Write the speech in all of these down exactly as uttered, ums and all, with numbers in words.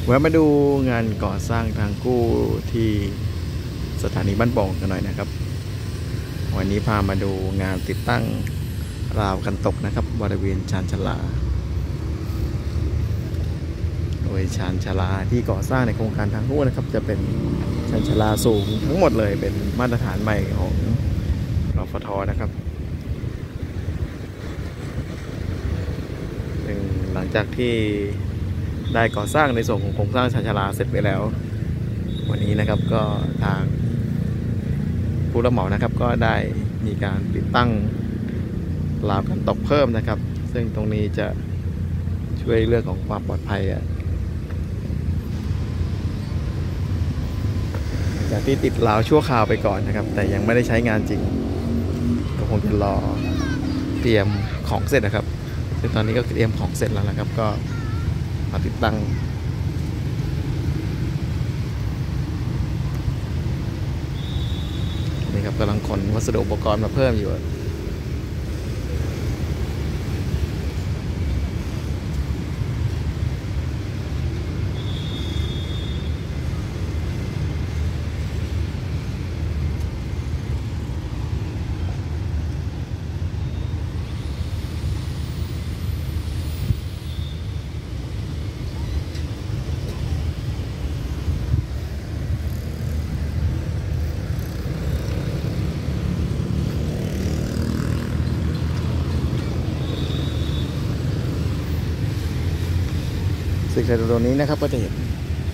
แวะมาดูงานก่อสร้างทางกู้ที่สถานีบ้านโป่งกันหน่อยนะครับวันนี้พามาดูงานติดตั้งราวกันตกนะครับบริเวณชานชาลาโดยชานชาลาที่ก่อสร้างในโครงการทางกู้นะครับจะเป็นชานชาลาสูงทั้งหมดเลยเป็นมาตรฐานใหม่ของรฟท.นะครับซึ่งหลังจากที่ได้ก่อสร้างในส่วนของโครงสร้างชานชาลาเสร็จไปแล้ววันนี้นะครับก็ทางผู้รับเหมานะครับก็ได้มีการติดตั้งราวกันตกเพิ่มนะครับซึ่งตรงนี้จะช่วยเรื่องของความปลอดภัยจากที่ติดราวชั่วคราวไปก่อนนะครับแต่ยังไม่ได้ใช้งานจริงก็คงจะรอเตรียมของเสร็จนะครับซึ่งตอนนี้ก็เตรียมของเสร็จแล้วนะครับก็มาติดตั้งนี่ครับกำลังขนวัสดุอุปกรณ์มาเพิ่มอยู่ซึ่งในตรงนี้นะครับก็จะเห็น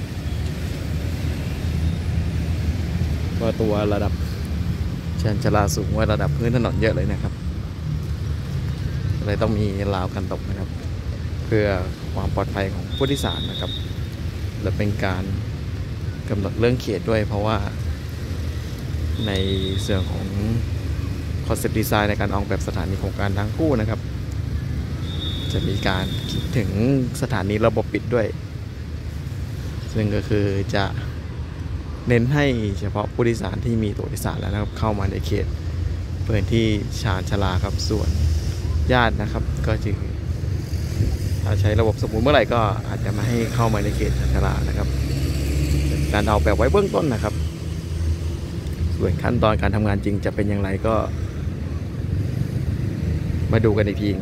ว่าตัวระดับชานชาลาสูงกว่าระดับพื้นถนนเยอะเลยนะครับเลยต้องมีราวกันตกนะครับเพื่อความปลอดภัยของผู้โดยสารนะครับและเป็นการกำหนดเรื่องเขตด้วยเพราะว่าในส่วนของคอนเซ็ปต์ดีไซน์ในการออกแบบสถานีโครงการทางคู่นะครับจะมีการคิดถึงสถานีระบบปิดด้วยซึ่งก็คือจะเน้นให้เฉพาะผู้โดยสารที่มีตั๋วโดยสารแล้วนะครับเข้ามาในเขตพื้นที่ชานชาลาครับส่วนญาตินะครับก็จะถ้าใช้ระบบสมมุติเมื่อไหร่ก็อาจจะไม่ให้เข้ามาในเขตชานชาลานะครับการออกแบบไว้เบื้องต้นนะครับส่วนขั้นตอนการทำงานจริงจะเป็นอย่างไรก็มาดูกันอีกที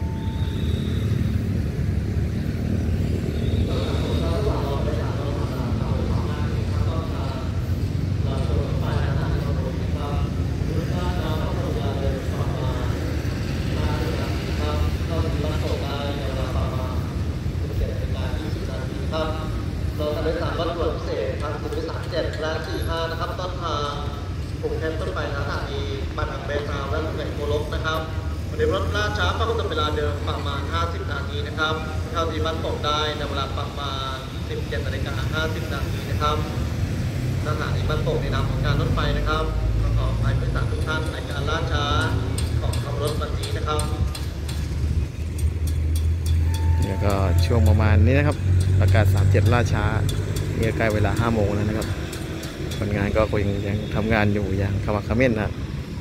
เราทำโดยสารวัตถุพิเศษทางผู้โดยสารเจ็ดและสี่ห้านะครับต้นทางกรุงเทพต้นไปสถานีบ้านอังเบซาวและแหล่งโคลกนะครับวันนี้รถล่าช้ามากกว่าเวลาเดิมประมาณห้าสิบนาทีนะครับเข้าที่บ้านโป่งได้ในเวลาประมาณสิบเจ็ดนาฬิกาห้าสิบนาทีนะครับสถานีบ้านโป่งในนามของการรถไฟนะครับขออภัยผู้โดยสารทุกท่านในการล่าช้าของขับรถวันนี้นะครับแล้วก็ช่วงประมาณนี้นะครับประกาศสามเจ็ดล่าช้านี่ใกล้เวลาห้าโมงแล้วนะครับคนงานก็ยังยังทำงานอยู่อย่างขมักเขม้นนะครับ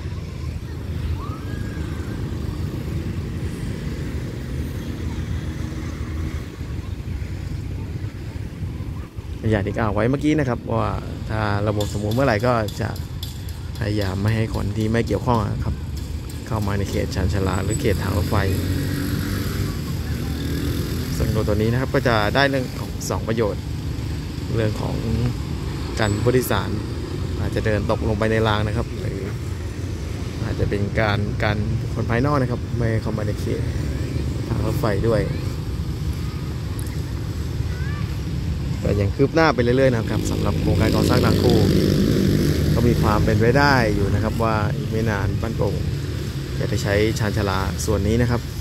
อย่างที่กล่าวไว้เมื่อกี้นะครับว่าถ้าระบบสมมุติเมื่อไหร่ก็จะพยายามไม่ให้คนที่ไม่เกี่ยวข้องครับเข้ามาในเขตชานชาลาหรือเขตทางรถไฟซึ่งตัวนี้นะครับก็จะได้เรื่องของสองประโยชน์เรื่องของการผู้โดยสารอาจจะเดินตกลงไปในรางนะครับหรืออาจจะเป็นการการคนภายนอกนะครับไม่เข้ามาในเขตทางรถไฟด้วยแต่ยังคืบหน้าไปเรื่อยๆนะครับสำหรับโครงการก่อสร้างทางคู่ก็มีความเป็นไปได้อยู่นะครับว่าอีกไม่นานบ้านโป่งจะได้ใช้ชานชาลาส่วนนี้นะครับ